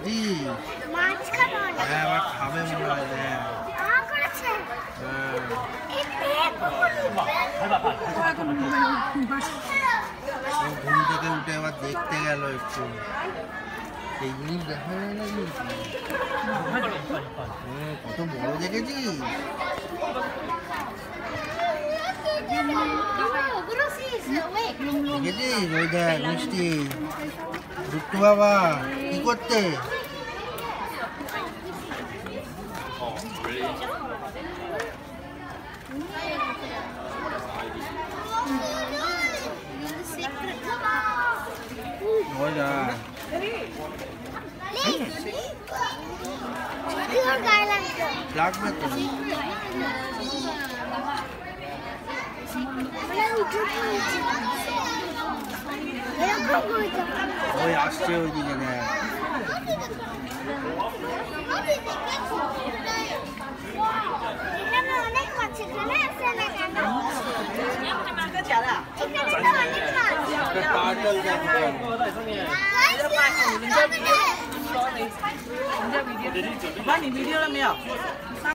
দেখেছিস? হ্যাঁ আবার খাবে মনে হয়। ঘুম থেকে উঠে আবার দেখতে গেল একটু। এই জিনিস দেখা যায় না কিন্তু। কত বড় দেখেছিস? দেখেছিস? ওই দেখ মিষ্টি দুট্টু বাবা কি করতে? লাগবে তো। ওই আসছে ওইদিকে দেখ। 你 video了没有？